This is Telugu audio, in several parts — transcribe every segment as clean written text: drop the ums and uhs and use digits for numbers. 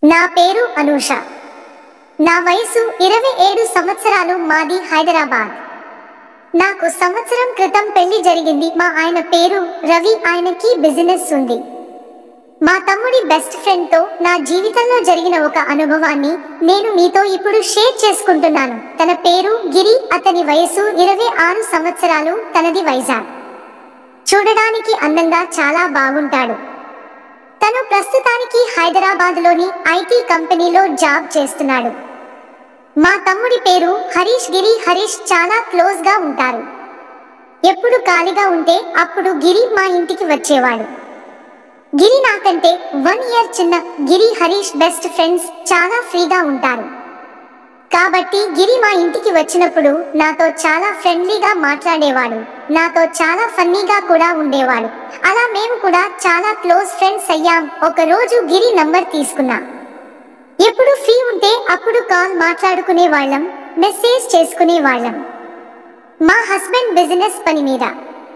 నా పేరు అనూష. నా వయసు 27 సంవత్సరాలు. మాది హైదరాబాద్. నాకు సంవత్సరం క్రితం పెళ్లి జరిగింది. మా ఆయన పేరు రవి. ఆయనకి బిజినెస్ ఉంది. మా తమ్ముడి బెస్ట్ ఫ్రెండ్ తో నా జీవితంలో జరిగిన ఒక అనుభవాన్ని నేను మీతో ఇప్పుడు షేర్ చేసుకుంటున్నాను. తన పేరు గిరి. అతని వయసు 26 సంవత్సరాలు. తనది వైజాగ్. చూడడానికి అందంగా చాలా బాగుంటాడు. తను ప్రస్తుతానికి హైదరాబాద్ లోని ఐటీ కంపెనీలో జాబ్ చేస్తున్నాడు. మా తమ్ముడి పేరు హరీష్. గిరి హరీష్ చాలా క్లోజ్ గా ఉంటారు. ఎప్పుడు ఖాళీగా ఉంటే అప్పుడు గిరి మా ఇంటికి వచ్చేవాడు. గిరి నాకంటే 1 ఇయర్ చిన్న. Giri Harish best friends. చాలా ఫ్రీగా ఉంటారు. కాబట్టి గిరి మా ఇంటికి వచ్చినప్పుడు నాతో చాలా ఫ్రెండ్లీగా మాట్లాడేవాడు. నాతో చాలా ఫన్నీగా కూడా ఉండేవాడు. అలా మేము కూడా చాలా క్లోజ్ ఫ్రెండ్స్ అయ్యాం. ఒక రోజు గిరి నంబర్ తీసుకున్నా. ఎప్పుడు ఫ్రీ ఉంటే అప్పుడు కాల్ మాట్లాడుకునే వాళ్ళం, మెసేజ్ చేసుకునే వాళ్ళం. మా హస్బెండ్ బిజినెస్ పని మీద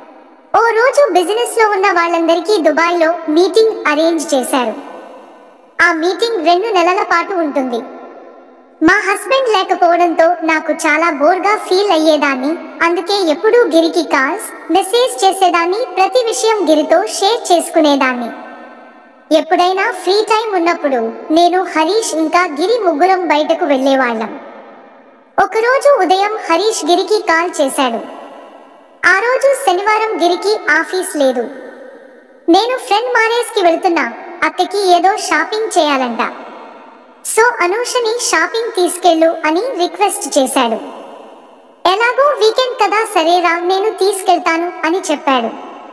ఓ రోజు బిజినెస్ లో ఉన్న వాళ్ళందరికీ దుబాయ్ లో మీటింగ్ అరేంజ్ చేశారు. ఆ మీటింగ్ 2 నెలల పాటు ఉంటుంది. మా హస్బెండ్ లేకపోవడంతో నాకు చాలా బోర్గా ఫీల్ అయ్యేదాన్ని. అందుకే ఎప్పుడూ గిరికి కాల్స్, మెసేజ్ చేసేదాన్ని. ప్రతి విషయం గిరితో షేర్ చేసుకునేదాన్ని. ఎప్పుడైనా ఫ్రీ టైం ఉన్నప్పుడు నేను, హరీష్ ఇంకా గిరి ముగ్గురం బయటకు వెళ్ళేవాళ్ళం. ఒకరోజు ఉదయం హరీష్ గిరికి కాల్ చేశాడు. ఆ రోజు శనివారం. గిరికి ఆఫీస్ లేదు. నేను ఫ్రెండ్ మ్యారేజ్ కి వెళ్తున్నా. అక్కకి ఏదో షాపింగ్ చేయాలంట. సో అనూషని షాపింగ్ తీసుకెళ్ళు అని రిక్వెస్ట్ చేశాడు. ఎలాగో వీకెండ్ కదా, సరేరా నేను తీసుకెళ్తాను అని చెప్పాడు.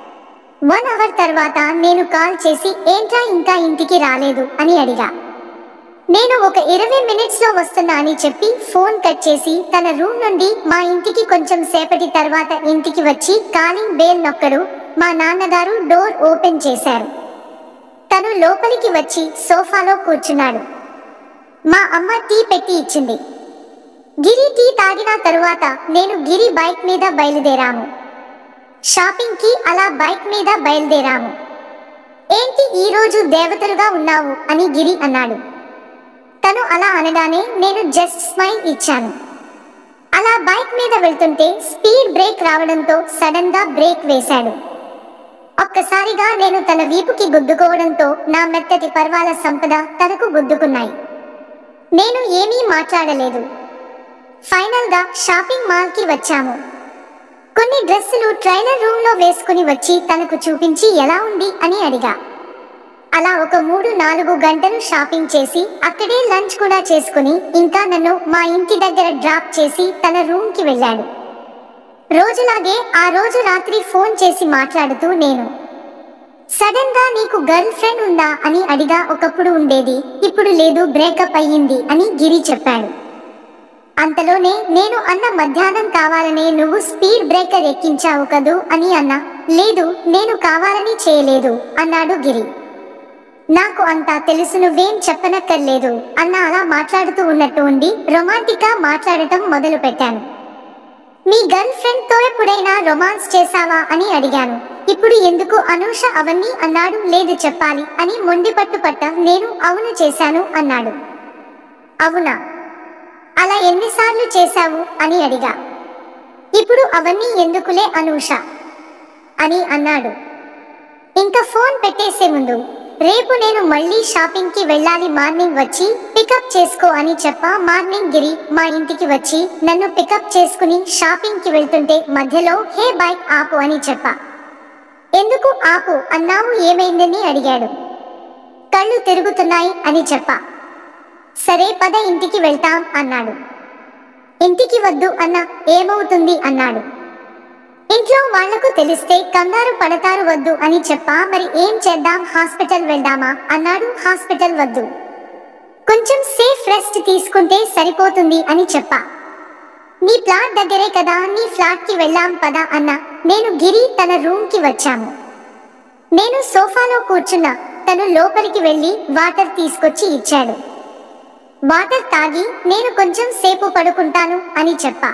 1 అవర్ తర్వాత నేను కాల్ చేసి ఏంట్రా ఇంకా ఇంటికి రాలేదు అని అడిగా. నేను ఒక 20 మినిట్స్ లో వస్తున్నా అని చెప్పి ఫోన్ కట్ చేసి తన రూమ్ నుండి మా ఇంటికి కొంచెం సేపటి తర్వాత ఇంటికి వచ్చి కాలింగ్ బెల్ నొక్కడు. మా నాన్నగారు డోర్ ఓపెన్ చేశారు. తను లోపలికి వచ్చి సోఫాలో కూర్చున్నాడు. మా అమ్మ టీ పెట్టి ఇచ్చింది. గిరి టీ తాగిన తరువాత నేను గిరి బైక్ మీద బయలుదేరాము. షాపింగ్ కి అలా బైక్ మీద బయలుదేరాము. ఏంటి ఈ రోజు దేవతలుగా ఉన్నావు అని గిరి అన్నాడు. తను అలా అనగానే నేను జస్ట్ స్మైల్ ఇచ్చాను. అలా బైక్ మీద వెళ్తుంటే స్పీడ్ బ్రేక్ రావడంతో సడన్ గా బ్రేక్ వేశాడు. ఒక్కసారిగా నేను తన వీపుకి గుద్దుకోవడంతో నా మెత్తటి పర్వాల సంపద తనకు గుద్దుకున్నాయి. నేను ఏమీ మాట్లాడలేదు. ఫైనల్ గా షాపింగ్ మాల్ కి వచ్చాము. కొన్ని డ్రెస్సులు ట్రైలర్ రూమ్ లో వేసుకుని వచ్చి తనకు చూపించి ఎలా ఉంది అని అడిగా. అలా ఒక 3-4 గంటలు షాపింగ్ చేసి అక్కడే లంచ్ కూడా చేసుకుని ఇంకా నన్ను మా ఇంటి దగ్గర డ్రాప్ చేసి తన రూమ్ కి వెళ్ళాడు. రోజులాగే ఆ రోజు రాత్రి ఫోన్ చేసి మాట్లాడుతూ నేను సడన్ గా నీకు గర్ల్ ఫ్రెండ్ ఉందా అని అడిగా. ఒకప్పుడు ఉండేది, ఇప్పుడు లేదు, బ్రేకప్ అయ్యింది అని గిరి చెప్పాడు. అంతలోనే నేను అన్న మధ్యాహ్నం కావాలనే నువ్వు స్పీడ్ బ్రేకర్ ఎక్కించావు కదూ అని అన్నా. లేదు, నేను కావాలని చేయలేదు అన్నాడు గిరి. నాకు అంతా తెలుసు, నువ్వేం చెప్పనక్కర్లేదు అన్న. అలా మాట్లాడుతూ ఉన్నట్టు ఉండి రొమాంటిక్ గా మాట్లాడటం మొదలు పెట్టాను. మీ గర్ల్ ఫ్రెండ్ తో ఎప్పుడైనా రొమాన్స్ చేశావా అని అడిగాను. ఇప్పుడు ఎందుకు అనూష అవన్నీ అన్నాడు. లేదు చెప్పాలి అని మొండి పట్టుపట్ట. నేను అవును చేశాను అన్నాడు. అవునా, అలా ఎన్నిసార్లు చేశావు అని అడిగా. ఇప్పుడు అవన్నీ ఎందుకులే అనూష అని అన్నాడు. ఇంకా ఫోన్ పెట్టేసే ముందు రేపు నేను మళ్ళీ షాపింగ్ కి వెళ్ళాలి, మార్నింగ్ వచ్చి పికప్ చేసుకో అని చెప్పా. మార్నింగ్ గిరి మా ఇంటికి వచ్చి నన్ను పికప్ చేసుకుని షాపింగ్ కి వెళ్తుంటే మధ్యలో హే బైక్ ఆపు అని చెప్పా. ఎందుకు ఆపు అన్నావు, ఏమైందని అడిగాడు. కళ్ళు తిరుగుతున్నాయి అని చెప్పా. సరే పద ఇంటికి వెళ్తాం అన్నాడు. ఇంటికి వద్దు అన్నా. ఏమవుతుంది అన్నాడు. ఇంట్లో వాళ్లకు తెలిస్తే కంగారు పడతారు, వద్దు అని చెప్పా. మరి ఏం చేద్దాం, హాస్పిటల్ వెళ్దామా అన్నాడు. హాస్పిటల్ వద్దు, కొంచెం సేఫ్ రెస్ట్ తీసుకుంటే సరిపోతుంది అని చెప్పా. నీ ఫ్లాట్ దగ్గరే కదా, నీ ఫ్లాట్ కి వెళ్ళాం పద అన్నా. నేను గిరి తన రూమ్ కి వచ్చాము. నేను సోఫాలో కూర్చున్నా. తను లోపలికి వెళ్ళి వాటర్ తీసుకొచ్చి ఇచ్చాడు. వాటర్ తాగి నేను కొంచెం సేపు పడుకుంటాను అని చెప్పా.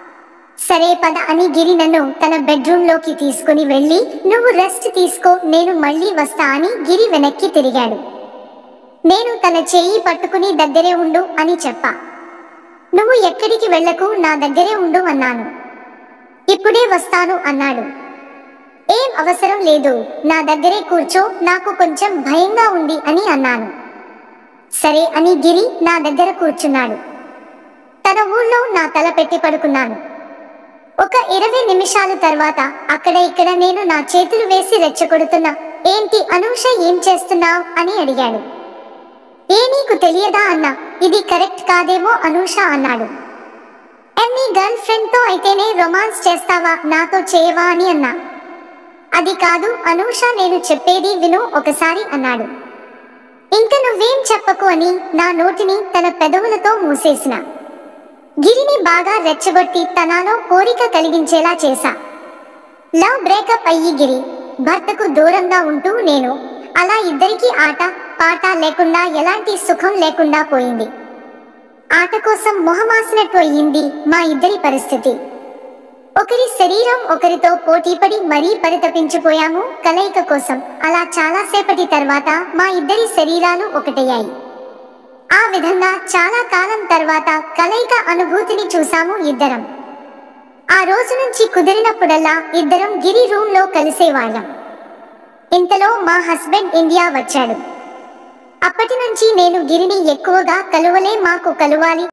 సరే పద అని గిరి నన్ను తన బెడ్రూమ్ లోకి తీసుకుని వెళ్ళి నువ్వు రెస్ట్ తీసుకో, నేను మళ్ళీ వస్తా అని గిరి వెనక్కి తిరిగాడు. నేను తన చేయి పట్టుకుని దగ్గరే ఉండు అని చెప్పా. నువ్వు ఎక్కడికి వెళ్ళకు, నా దగ్గరే ఉండు అన్నాను. ఇప్పుడే వస్తాను అన్నాడు. ఏం అవసరం లేదు, నా దగ్గరే కూర్చో, నాకు కొంచెం భయంగా ఉంది అని అన్నాను. సరే అని గిరి నా దగ్గర కూర్చున్నాడు. తన ఊళ్ళో నా తల పెట్టి పడుకున్నాను. ఒక 20 నిమిషాల తర్వాత అక్కడ ఇక్కడ నేను నా చేతులు వేసి రెచ్చగొడుతున్నా. ఏంటి అనూష, ఏం చేస్తున్నావ్ అని అడిగాడు. నీకు తెలియదా అన్నా. ఇది కరెక్ట్ కాదేమో అనూష అన్నాడు. నీ గర్ల్ ఫ్రెండ్ తో అయితేనే రొమాన్స్ చేస్తావా, నాతో చేయవా అని అన్నా. అది కాదు అనూష, నేను చెప్పేది విను ఒకసారి అన్నాడు. ఇంక నువ్వేం చెప్పకు అని నా నోటిని తన పెదవులతో మూసేసిన. గిరిని బాగా రెచ్చగొట్టి తనలో కోరిక కలిగించేలా చేశా. లవ్ బ్రేకప్ అయ్యి గిరి భర్తకు దూరంగా ఉంటూ నేను అలా ఇద్దరికీ ఆట పాట లేకుండా, ఎలాంటి సుఖం లేకుండా పోయింది. ఆట కోసం మొహమాసినట్టు అయ్యింది మా ఇద్దరి పరిస్థితి. ఒకరి శరీరం ఒకరితో పోటీపడి మరీ పరితపించిపోయాము కలయిక కోసం. అలా చాలాసేపటి తర్వాత మా ఇద్దరి శరీరాలు ఒకటయ్యాయి. ఆ విధంగా చాలా కాలం తర్వాత కలయిక అనుభూతిని చూసాము ఇద్దరం. ఆ రోజు నుంచి కుదిరినప్పుడల్లా ఇద్దరం గిరి రూమ్ లో కలిసేవాళ్ళం. ఇంతలో మా హస్బెండ్ ఇండియా వచ్చాడు. అప్పటి నుంచి నేను గిరిని ఎక్కువగా కలువలే, మాకు కలువాలి